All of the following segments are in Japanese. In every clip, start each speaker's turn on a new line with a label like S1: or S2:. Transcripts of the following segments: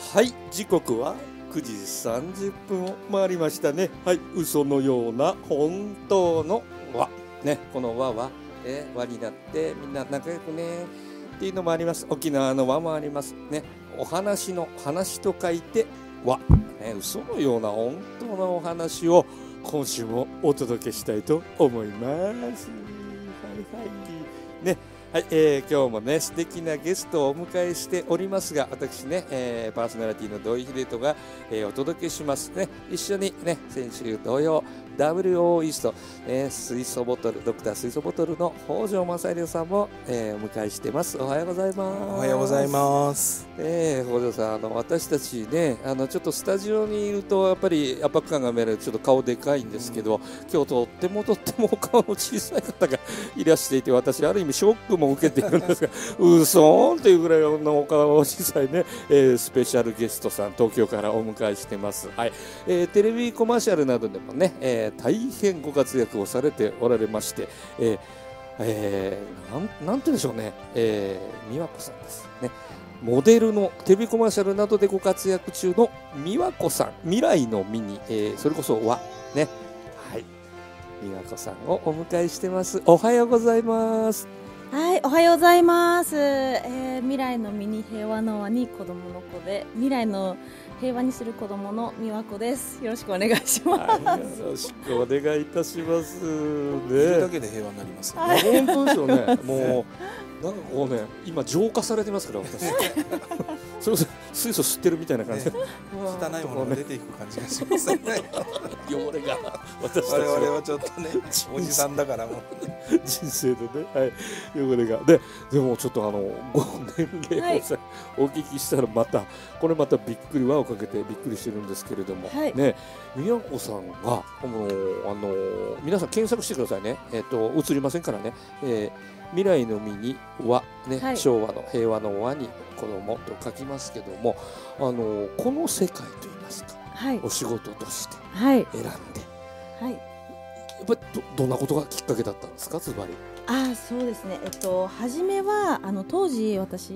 S1: はい、時刻は9時30分を回りましたね。はい、嘘のような本当の和ね、この和は、和になってみんな仲良くねっていうのもあります。沖縄の和もありますね。お話の話と書いて和、ね、嘘のような本当のお話を今週もお届けしたいと思います。はいはいね。はい、今日もね素敵なゲストをお迎えしておりますが、私ね、パーソナリティの土井秀人が、お届けしますね。一緒にね、先週同様 WO イースト、水素ボトルドクター水素ボトルの北条正宏さんも、お迎えしてます。おはようございます。
S2: おはようございます。
S1: 北条さん、私たちね、ちょっとスタジオにいるとやっぱり圧迫感が見える、ちょっと顔でかいんですけど、今日とっても顔の小さい方がいらしていて、私ある意味ショックも受けているんですがうそーんっていうぐらいのお顔の小さいね、スペシャルゲストさん東京からお迎えしてます。はい、テレビコマーシャルなどでもね、大変ご活躍をされておられまして、なんて言うんでしょうね、美和子さんですね。モデルのテレビコマーシャルなどでご活躍中の美和子さん、未来のミニ、それこそ和ね、はい、美和子さんをお迎えしてます。おはようございます。
S3: はい、おはようございます。未来のミニ平和の輪に子供の子で、未来の平和にする子供の美和子です。よろしくお願いします。
S1: はい、よろしくお願いいたしますね。
S2: それだけで平和になりますよね。
S1: 本当ですよね。もうなんかこうね、今浄化されてますから私。それこそ水素吸ってるみたいな感じで、
S2: 汚いものが出ていく感じがしますね。
S1: 汚れが私たち
S2: 我々はちょっとね、おじさんだからもう
S1: 人生のね、はい、汚れがでもちょっとご年齢をさ、お聞きしたらまたびっくり輪をかけてびっくりしてるんですけれども、
S3: はい、
S1: ね、美和子さんが皆さん検索してくださいね。映りませんからね。未来のミニ和ね、はい、昭和の平和の和に子供と書きますけども、この世界といいますか、はい、お仕事として選んで、はい、やっぱりどんなことがきっかけだったんですか、ズバリ。
S3: そうですね。初めは当時私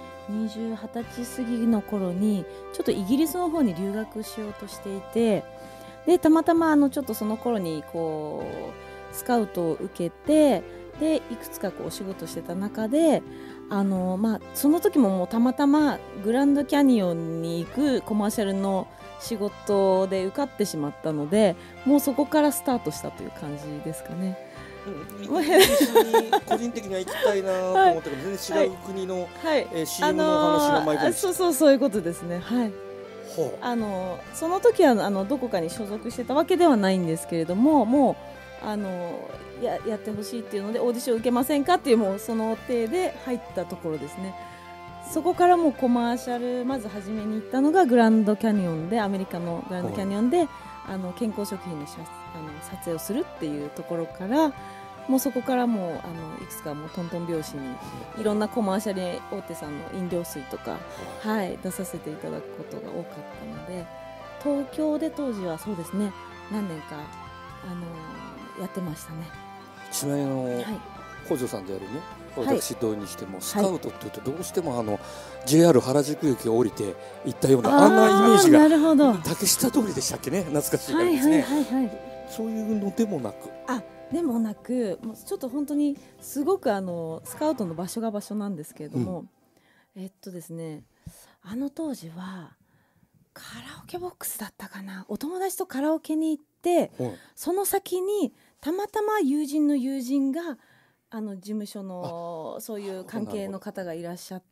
S3: 20歳過ぎの頃にちょっとイギリスの方に留学しようとしていて、でたまたまちょっとその頃にこうスカウトを受けて、でいくつかこうお仕事してた中でその時ももうたまたまグランドキャニオンに行くコマーシャルの仕事で受かってしまったので、もうそこからスタートしたという感じですかね。
S1: イギリスに個人的には行きたいなと思ったけど、全然違う国の、CM のお話が毎回
S3: そういうことですね。はい。その時はどこかに所属してたわけではないんですけれども、もうやってほしいっていうのでオーディション受けませんかっていう、もうその手で入ったところですね。そこからもうコマーシャルまず初めに行ったのがグランドキャニオンで、アメリカのグランドキャニオンで健康食品の撮影をするっていうところから、もうそこからもういくつかもうトントン拍子にいろんなコマーシャル大手さんの飲料水とか、はい、出させていただくことが多かったので、東京で当時はそうですね、何年かやってましたね。
S1: ちなみに北条さんであるね、私どうにしてもスカウトっていうとどうしてもJR 原宿駅を降りて行ったようなあんなイメージが、竹下通りでしたっけね、懐かしいですね。そういうのでもなく、
S3: もうちょっと本当にすごくスカウトの場所が場所なんですけれども、ですね、当時はカラオケボックスだったかな、お友達とカラオケに行って、その先にたまたま友人の友人が事務所のそういう関係の方がいらっしゃって、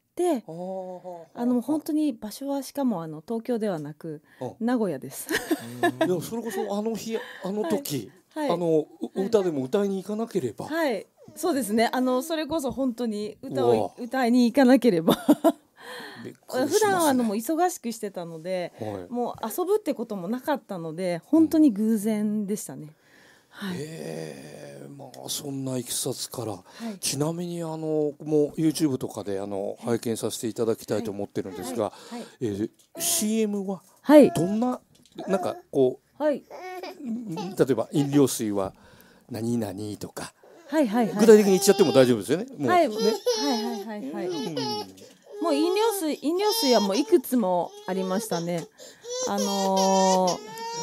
S3: 本当に場所はしかも東京ではなく名古屋です。
S1: でもそれこそ時歌でも歌いに行かなければ、
S3: そうですね、それこそ本当に歌いに行かなければ普段はもう忙しくしてたので、もう遊ぶってこともなかったので、本当に偶然でしたね。
S1: そんないきさつから、ちなみにもう YouTube とかで拝見させていただきたいと思ってるんですが、CM はどんな、なんかこう、例えば飲料水は何々とか、具体的に言っちゃっても大丈夫ですよね。
S3: もう飲料水はもういくつもありましたね。
S2: 泣いちゃ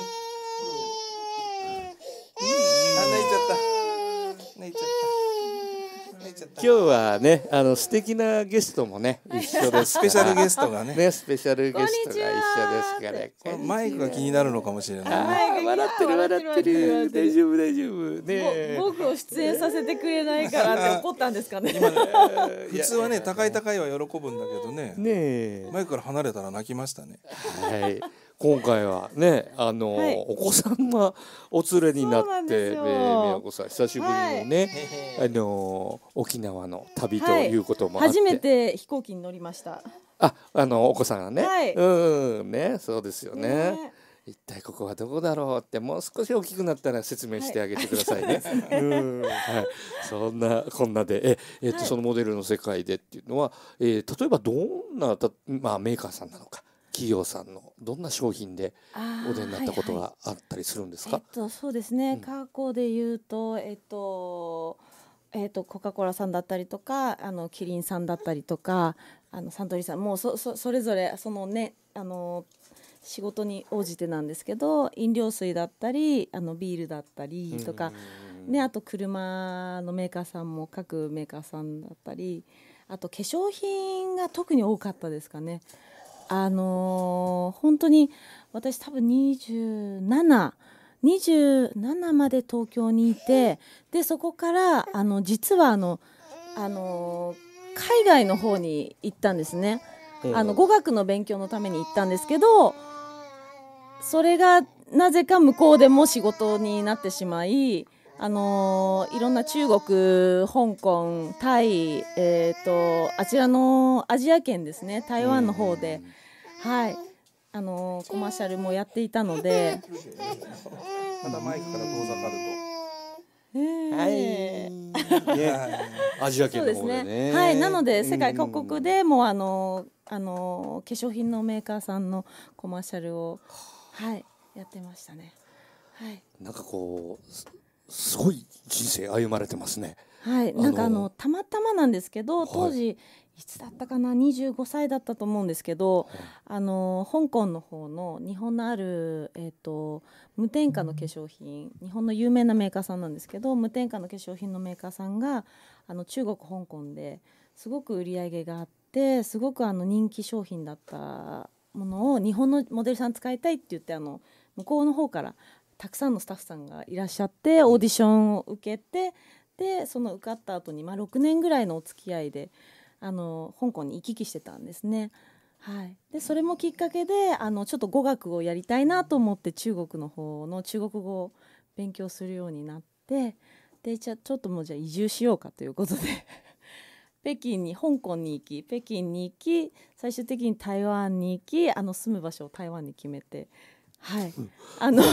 S2: った泣いちゃった
S1: 今日はね素敵なゲストもね一緒です
S2: スペシャルゲストがね
S1: スペシャルゲストが一緒ですから
S2: このマイクが気になるのかもしれない
S1: 笑ってる大丈夫ね
S3: 僕を出演させてくれないからって怒ったんですかね。
S2: 普通はね高いは喜ぶんだけどね
S1: ね
S2: マイクから離れたら泣きましたね。
S1: はい今回はねお子さんがお連れになって宮子さん久しぶりのね、沖縄の旅ということもあって、
S3: 初めて飛行機に乗りました。
S1: お子さんがね、
S3: はい
S1: ねそうですよね。一体ここはどこだろうってもう少し大きくなったら説明してあげてくださいね。はい、そんなこんなでそのモデルの世界でっていうのは、例えばどんなメーカーさんなのか企業さんのどんな商品でお出になったことがあったりするんですか？
S3: そうですね、過去で言うとコカ・コーラさんだったりとかキリンさんだったりとかサントリーさんもうそれぞれそのね仕事に応じてなんですけど飲料水だったりビールだったりとか、ね、あと車のメーカーさんも各メーカーさんだったりあと化粧品が特に多かったですかね。本当に私多分27まで東京にいてでそこから実は海外の方に行ったんですね。語学の勉強のために行ったんですけどそれがなぜか向こうでも仕事になってしまいいろんな中国、香港、タイ、あちらのアジア圏ですね台湾の方で、はいコマーシャルもやっていたので
S2: またマイクから遠ざかる
S1: と、アジア圏の方でね。
S3: はい、なので世界各国でも化粧品のメーカーさんのコマーシャルを、やってましたね。はい、
S1: なんかこうすごい人生歩まれてますね。
S3: はい、なんかたまたまなんですけど当時、いつだったかな25歳だったと思うんですけど、香港の方の日本のある、無添加の化粧品日本の有名なメーカーさんなんですけど無添加の化粧品のメーカーさんが中国香港ですごく売り上げがあってすごく人気商品だったものを日本のモデルさん使いたいって言って向こうの方からたくさんのスタッフさんがいらっしゃってオーディションを受けてでその受かった後に6年ぐらいのお付き合いで香港に行き来してたんですね。はい、でそれもきっかけでちょっと語学をやりたいなと思って中国の方の中国語を勉強するようになってでちょっともうじゃあ移住しようかということで香港に行き北京に行き最終的に台湾に行き住む場所を台湾に決めて。はい、なんとな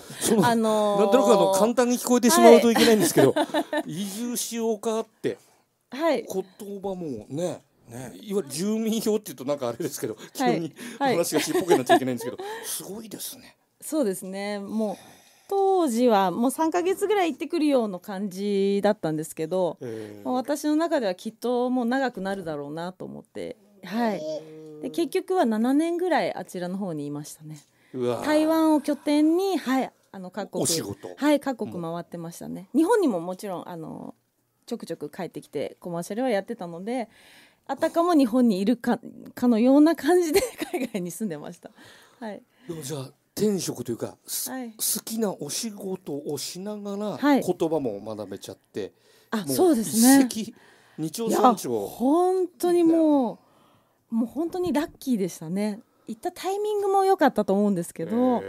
S1: く簡単に聞こえてしまうといけないんですけど、移住しようかって、言葉もねいわゆる住民票っていうとなんかあれですけど急に話がちっぽけになっちゃいけないんですけど、すごいですね。
S3: そうですね。もう当時はもう3ヶ月ぐらい行ってくるような感じだったんですけど、私の中ではきっともう長くなるだろうなと思って、で結局は7年ぐらいあちらの方にいましたね。台湾を拠点に、各国
S1: お仕事、
S3: 各国回ってましたね。日本にももちろんちょくちょく帰ってきてコマーシャルはやってたのであたかも日本にいるかのような感じで海外に住んでました。
S1: でもじゃあ転職というか、好きなお仕事をしながら言葉も学べちゃって、
S3: そうですね。
S1: 一石二鳥三鳥。
S3: 本当にもう本当にラッキーでしたね。行ったタイミングも良かったと思うんですけど、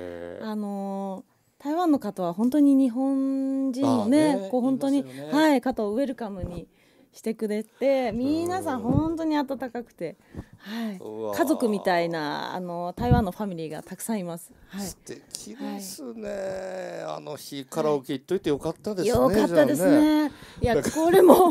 S3: 台湾の方は本当に日本人のね、こう本当に、方をウェルカムにしてくれて、皆さん本当に温かくて、家族みたいな台湾のファミリーがたくさんいます。
S1: 素敵ですね。あの日カラオケ行っといてよかったですね。
S3: よかったですね。いやこれも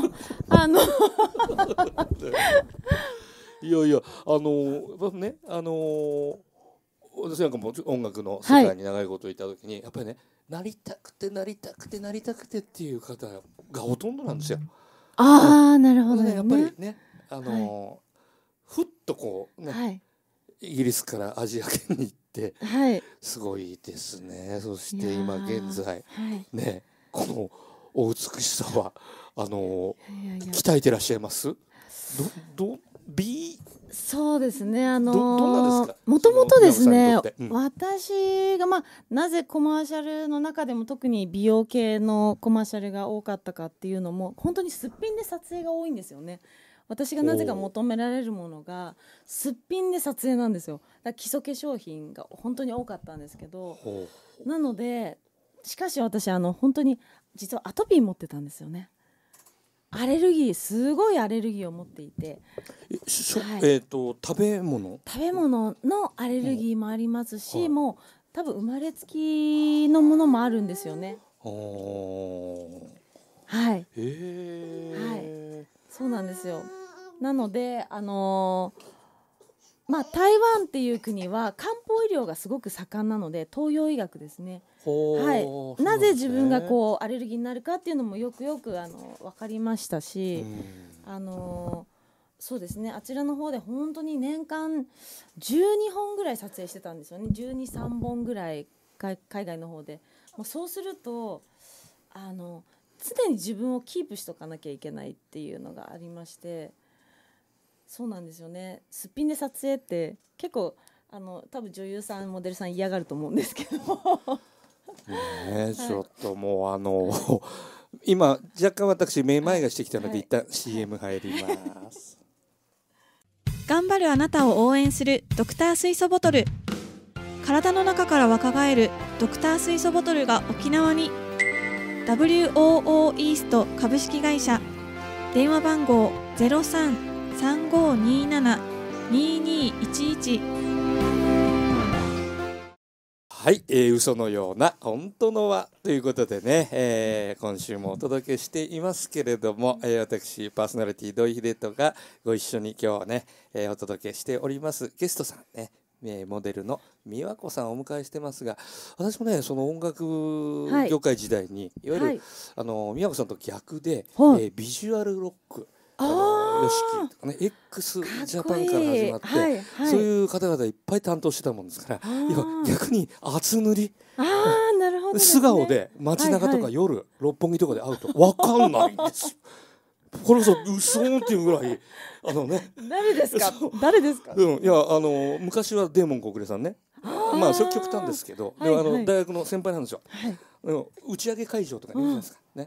S1: いやいやね私なんかも音楽の世界に長いこといた時に、やっぱりねなりたくてっていう方がほとんどなんですよ。
S3: なるほどね。
S1: やっぱりねとこうね、
S3: はい、
S1: イギリスからアジア圏に行って、
S3: はい、
S1: すごいですね。そして今現在、
S3: はい、
S1: ね、このお美しさは
S3: いや
S1: 鍛えてらっしゃいます？
S3: そうですね、
S1: どんなですか？
S3: もともとですね、
S1: うん、
S3: 私が、なぜコマーシャルの中でも特に美容系のコマーシャルが多かったかっていうのも、本当にすっぴんで撮影が多いんですよね。私がなぜか求められるものがすっぴんで撮影なんですよ。だから基礎化粧品が本当に多かったんですけど、なのでしかし私本当に実はアトピー持ってたんですよね。アレルギー、すごいアレルギーを持っていて、
S1: はい、食べ物
S3: のアレルギーもありますし、はい、もう多分生まれつきのものもあるんですよね。はい、はい、そうなんですよ。なので台湾っていう国は漢方医療がすごく盛んなので、東洋医学ですね。はい、なぜ自分がこうアレルギーになるかっていうのもよく分かりましたし、そうですね、あちらの方で本当に年間12本ぐらい撮影してたんですよね。12、3本ぐらい海外の方で。もうそうすると常に自分をキープしとかなきゃいけないっていうのがありまして、そうなんですよね。すっぴんで撮影って結構多分女優さんモデルさん嫌がると思うんですけど
S1: ね、ちょっともう今若干私めまいがしてきたので、一旦 CM 入ります。
S4: 頑張るあなたを応援するドクター水素ボトル。体の中から若返るドクター水素ボトルが沖縄に。 WOO イースト株式会社。電話番号 03-3527-2211。
S1: はい、嘘のような本当のはということでね、今週もお届けしていますけれども、私パーソナリティ土井秀人がご一緒に今日はね、お届けしております。ゲストさんね、モデルの美和子さんをお迎えしてますが、私もねその音楽業界時代に、いわゆる、美和子さんと逆で、ビジュアルロック、ヨシキとかね、X ジャパンから始まって、そういう方々いっぱい担当してたもんですから、今逆に厚塗り、
S3: なるほど、
S1: 素顔で街中とか夜、六本木とかで会うと分かんないんですよ。これこそうそーんっていうぐらい
S3: 誰ですか？誰ですか？
S1: いや昔はデーモン小暮さんね、それ極端ですけど、大学の先輩なんですよ。打ち上げ会場とかにいるじゃないですかね。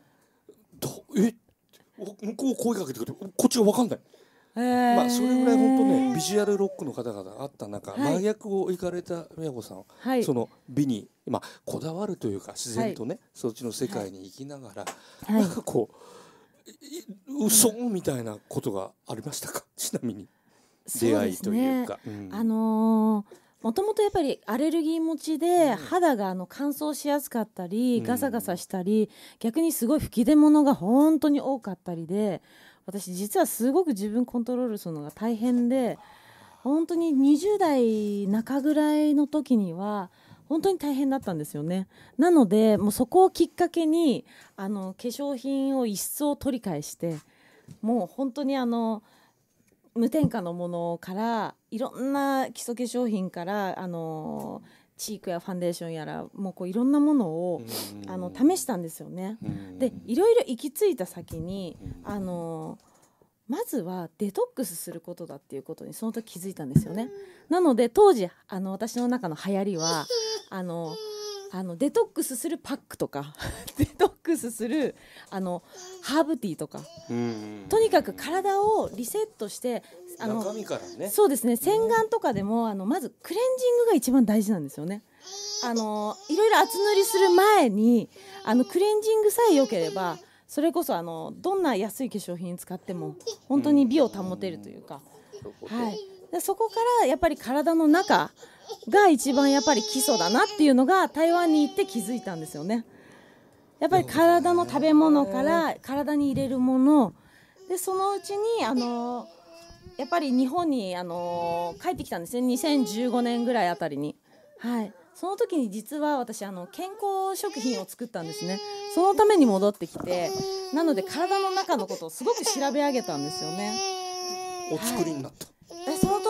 S1: 向こう声かけてくれて、こっちが分かんない。それぐらい本当ね、ビジュアルロックの方々あった中、真逆を行かれた美和子さん、その美にこだわるというか、自然とね、そっちの世界に生きながら、なんかこう嘘みたいなことがありましたか？ちなみに出会いというか。
S3: もともとやっぱりアレルギー持ちで肌が乾燥しやすかったり、ガサガサしたり、逆にすごい吹き出物が本当に多かったりで、私実はすごく自分コントロールするのが大変で、本当に20代中ぐらいの時には本当に大変だったんですよね。なのでもうそこをきっかけに化粧品を一層取り返して、もう本当に無添加のものからいろんな基礎化粧品からチークやファンデーションやら、もうこういろんなものを試したんですよね。でいろいろ行き着いた先にまずはデトックスすることだっていうことにその時気づいたんですよね。なので当時私の中の流行りはデトックスするパックとかデトックスするハーブティーとか、とにかく体をリセットして
S1: 中身からね。
S3: そうですね、洗顔とかでもまずクレンジングが一番大事なんですよね。いろいろ厚塗りする前にクレンジングさえ良ければ、それこそどんな安い化粧品使っても本当に美を保てるというか、でそこからやっぱり体の中が一番やっぱり基礎だなっていうのが台湾に行って気づいたんですよね。やっぱり体の食べ物から体に入れるもので、そのうちにやっぱり日本に帰ってきたんですね。2015年ぐらいあたりに、その時に実は私健康食品を作ったんですね。そのために戻ってきて、なので体の中のことをすごく調べ上げたんですよね。
S1: お作りになった、
S3: その当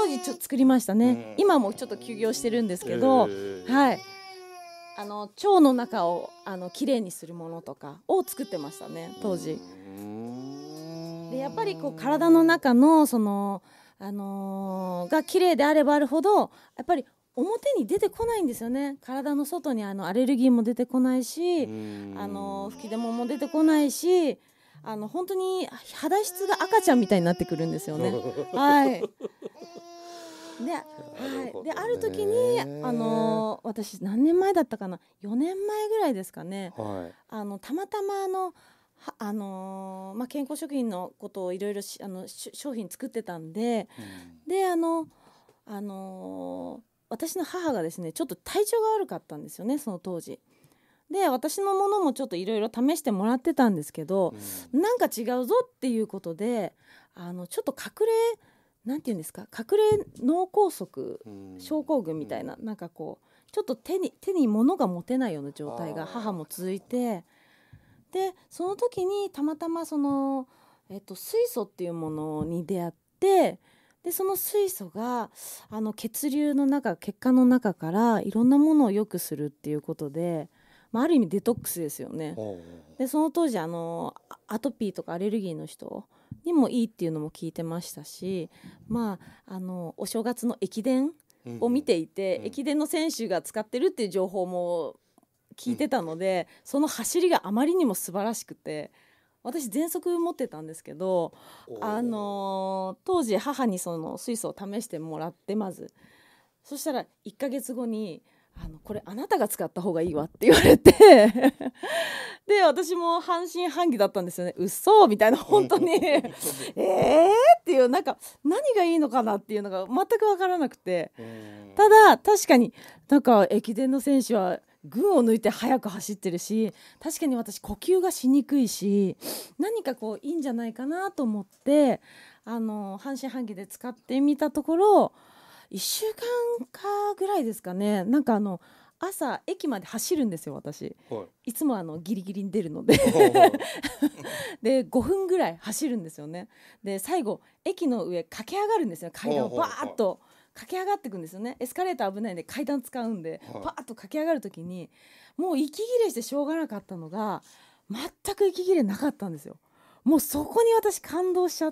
S3: 当時ちょっと作りましたね。今もちょっと休業してるんですけど、はい。腸の中をきれいにするものとかを作ってましたね、当時。でやっぱりこう体の中のそのがきれいであればあるほどやっぱり表に出てこないんですよね。体の外にアレルギーも出てこないし、吹き出物も出てこないし、本当に肌質が赤ちゃんみたいになってくるんですよね。はい。である時に私何年前だったかな、4年前ぐらいですかね、はい、たまたま健康食品のことをいろいろ商品作ってたんで、で私の母がですねちょっと体調が悪かったんですよね、その当時で。私のものもちょっといろいろ試してもらってたんですけど、なんか違うぞっていうことでちょっとなんていうんですか、隠れ脳梗塞症候群みたいな、なんかこうちょっと手に物が持てないような状態が母も続いて、でその時にたまたまその、水素っていうものに出会って、でその水素が血管の中からいろんなものを良くするっていうことで、ある意味デトックスですよね。でその当時アトピーとかアレルギーの人にもいいっていうのも聞いてましたし、お正月の駅伝を見ていて、駅伝の選手が使ってるっていう情報も聞いてたので、その走りがあまりにも素晴らしくて、私喘息持ってたんですけど、当時母にその水素を試してもらって、まずそしたら1ヶ月後にこれあなたが使った方がいいわって言われてで私も半信半疑だったんですよね。嘘みたいな、本当にっていう、なんか何がいいのかなっていうのが全く分からなくて、ただ確かになんか駅伝の選手は群を抜いて速く走ってるし、確かに私呼吸がしにくいし、何かこういいんじゃないかなと思って半信半疑で使ってみたところ、1週間かぐらいですかね、なんか朝駅まで走るんですよ私、はい、いつもギリギリに出るのでで5分ぐらい走るんですよね。で最後駅の上駆け上がるんですよ、階段をバーッと駆け上がっていくんですよね。エスカレーター危ないんで階段使うんで、パーッと駆け上がる時にもう息切れしてしょうがなかったのが、全く息切れなかったんですよ。もうそこに私感動しちゃって、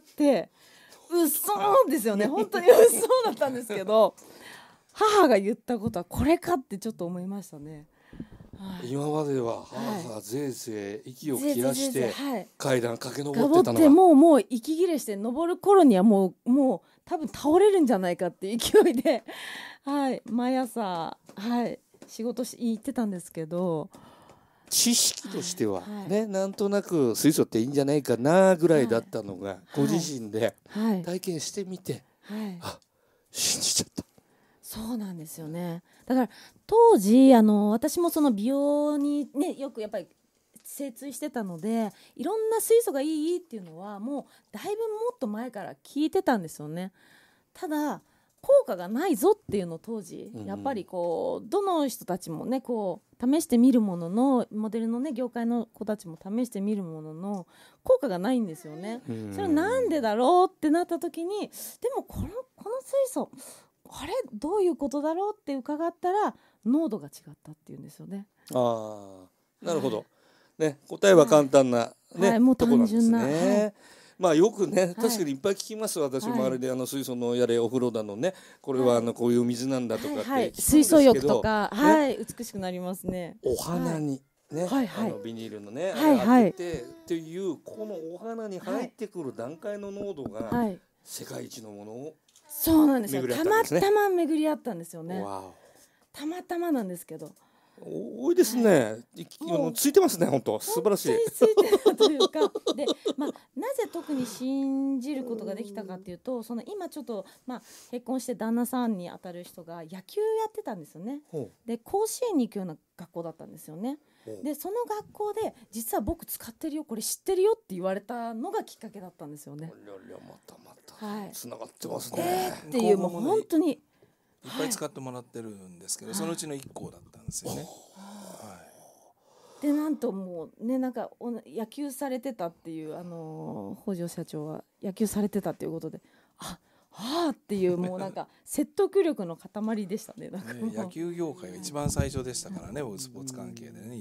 S3: 嘘ですよね、本当に嘘だったんですけど母が言ったことはこれかってちょっと思いましたね。
S1: 今までは母がぜいぜい息を切らして階段駆け上ってたのが、
S3: もう息切れして登る頃にはもう多分倒れるんじゃないかっていう勢いで、はい、毎朝、はい、仕事行ってたんですけど、
S1: 知識としてはね、なんとなく水素っていいんじゃないかなぐらいだったのが、ご自身で体験してみて、信じちゃった。
S3: そうなんですよね。だから当時私もその美容にねよくやっぱり精通してたので、いろんな水素がいいっていうのはもうだいぶもっと前から聞いてたんですよね。ただ効果がないぞっていうのを当時やっぱりこうどの人たちもねこう試してみるものの、モデルのね業界の子たちも試してみるものの効果がないんですよね。それはなんでだろうってなった時に、でもこの水素あれどういうことだろうって伺ったら濃度が違ったっていうんですよね。
S1: なるほど、ね、答えは簡単な、
S3: もう単純な、
S1: よくね確かにいっぱい聞きます。私もあれで水素のやれお風呂だのね、これはこういう水なんだとかって聞くんですけど、
S3: 水素浴とか、美しくなりますね。
S1: お花にね、ビニールのね開けてっていうこのお花に入ってくる段階の濃度が世界一のものを
S3: そうなんですよ。たまたま巡り合ったんですよね。たまたまなんですけど。
S1: 多いですね。ついてますね、本当素晴らしい。
S3: ついてるというか、で、なぜ特に信じることができたかっていうと、その今ちょっと結婚して旦那さんに当たる人が野球やってたんですよね。で、甲子園に行くような学校だったんですよね。で、その学校で実は僕使ってるよ、これ知ってるよって言われたのがきっかけだったんですよね。
S1: つながってますね。
S3: っていうもう本当に。
S2: いっぱい使ってもらってるんですけど、そのうちの1校だったんですよね。
S3: でなんともうね、なんか野球されてたっていう北条社長は野球されてたっていうことで、 はあっていうもうなんか説得力の塊でしたね。なんかもう
S2: 野球業界が一番最初でしたからね、スポーツ関係でね。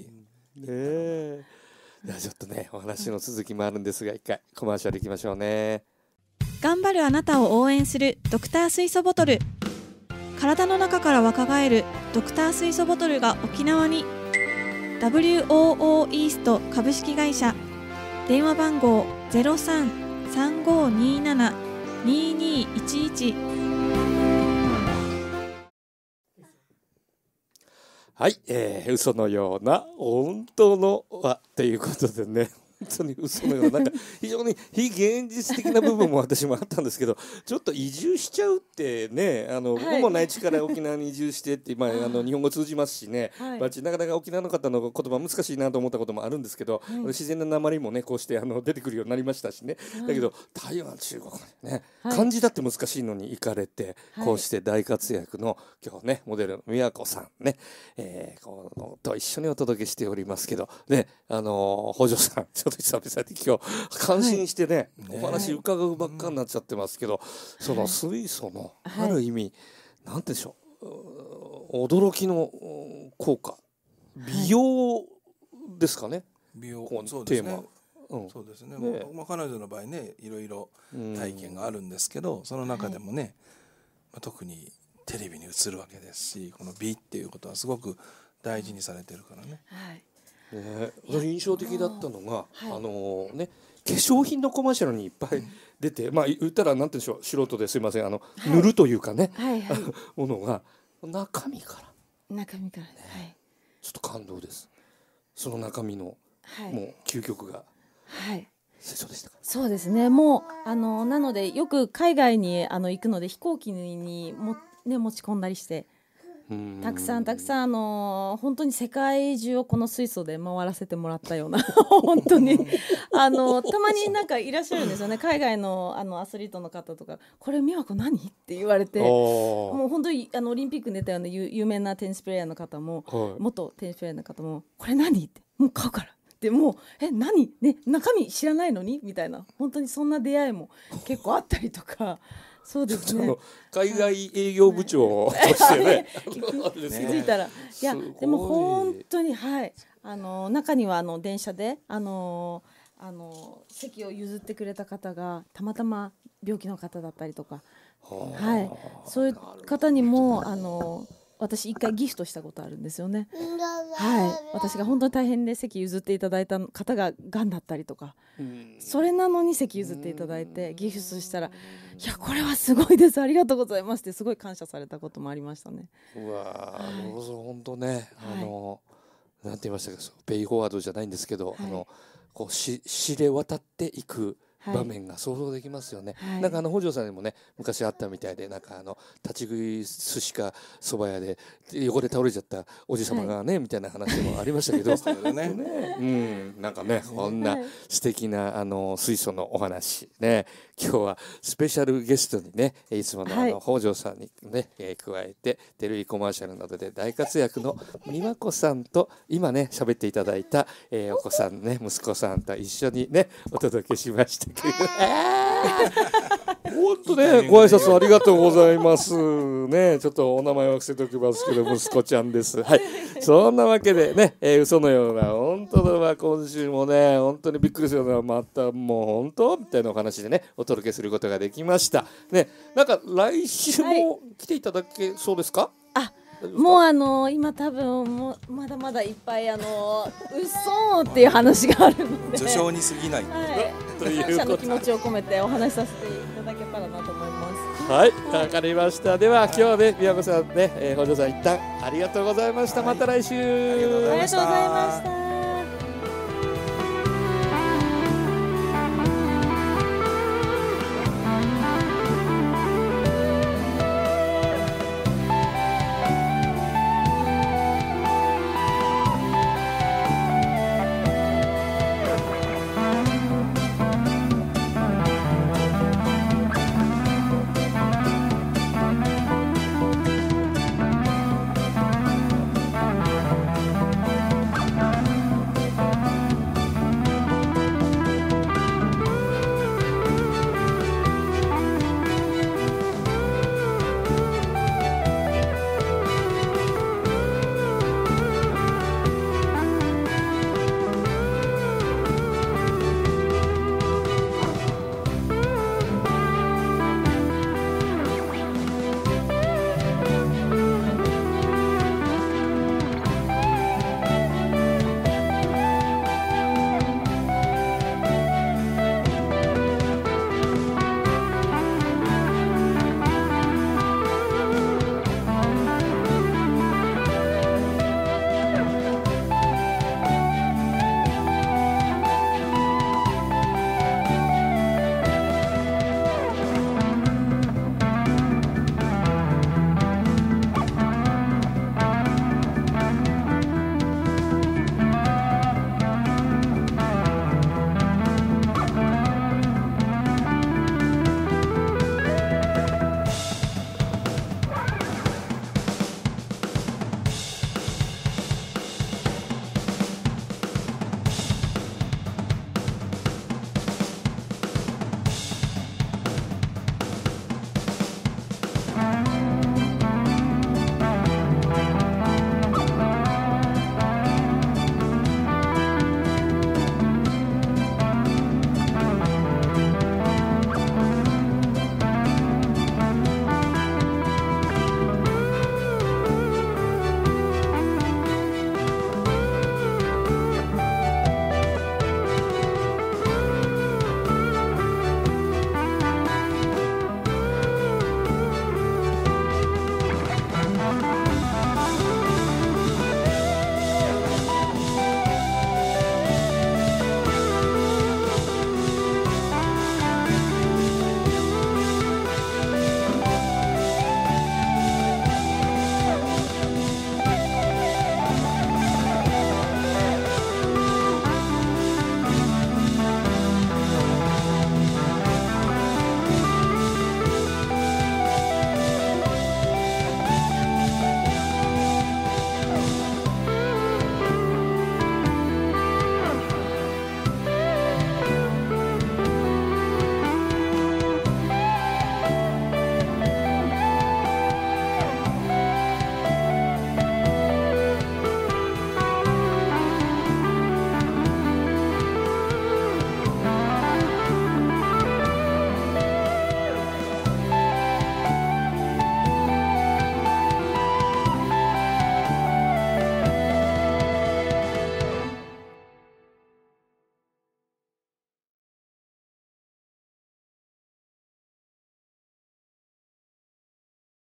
S1: じゃあちょっとねお話の続きもあるんですが、一回コマーシャルいきましょうね。
S4: 頑張るあなたを応援するドクター水素ボトル。体の中から若返るドクター水素ボトルが沖縄に。WOO イースト株式会社。電話番号03-3527-2211。
S1: はい、嘘のような本当のはということでね、本当に嘘のようななんか非常に非現実的な部分も私もあったんですけど、ちょっと移住しちゃうってね、僕も内地から沖縄に移住してって、日本語通じますしね、なかなか沖縄の方の言葉難しいなと思ったこともあるんですけど、自然な訛りもねこうして出てくるようになりましたしね、だけど台湾中国ね、漢字だって難しいのに行かれて、こうして大活躍の今日ねモデルの宮子さんね、と一緒にお届けしておりますけどね、北条さんちょっと久々で今日感心してね、お話伺うばっかになっちゃってますけど、その水素のある意味、なんてでしょう、驚きの効果、美容ですかね、
S2: 美容
S1: そうですね、
S2: そうですね。彼女の場合ね、いろいろ体験があるんですけど、その中でもね、特にテレビに映るわけですし、この美っていうことはすごく大事にされてるからね。
S1: 印象的だったのが、化粧品のコマーシャルにいっぱい出て、言ったらなんていうんでしょう、素人ですいません、塗るというかね、ものが中身からね、ちょっと感動です。その中身の、もう究極が水素でしたか。
S3: そうですね。もうなのでよく海外に行くので飛行機に持ち込んだりして。たくさん本当に世界中をこの水素で回らせてもらったような本当にたまになんかいらっしゃるんですよね、海外のアスリートの方とか、これ美和子何って言われて、もう本当にオリンピックに出たような有名なテニスプレーヤーの方も、元テニスプレーヤーの方もこれ何ってもう買うからでもう何ね、中身知らないのにみたいな、本当にそんな出会いも結構あったりとか。そうですね、
S1: 海外営業部長としてね
S3: 気づいたら、いやでも本当に中には電車で席を譲ってくれた方がたまたま病気の方だったりとか、そういう方にも私一回ギフトしたことあるんですよね。私が本当に大変で席譲っていただいた方ががんだったりとか、それなのに席譲っていただいてギフトしたら、いやこれはすごいです、ありがとうございますってすごい感謝されたこともありましたね。
S1: 本当ね、なんて言いましたか、ペイフォワードじゃないんですけど、こう知れ渡っていく場面が想像できますよね。なんか北条さんにもね昔あったみたいで、なんか立ち食い寿司か蕎麦屋で横で倒れちゃったおじさまがね、みたいな話もありましたけどなんかねこんな素敵な水素のお話ね、今日はスペシャルゲストにねいつもの北条さんにね、加えてテレビコマーシャルなどで大活躍の美和子さんと今ね喋っていただいた、お子さんね息子さんと一緒にねお届けしましたけど本当ねご挨拶ありがとうございますね。ちょっとお名前は伏せておきますけど息子ちゃんです。そんなわけでね、嘘のような本当だ、今週もね本当にびっくりするような、またもう本当みたいなお話でねお届けすることができましたね。なんか来週も来ていただけそうですか？
S3: もう今多分もうまだまだいっぱい嘘っていう話があるので、
S2: 序章に過ぎない、
S3: という感謝の気持ちを込めてお話しさせていただけたらなと思います。
S1: わかりました。では今日はね美和子さんね、北条さん一旦ありがとうございました。また来週。
S3: ありがとうございました。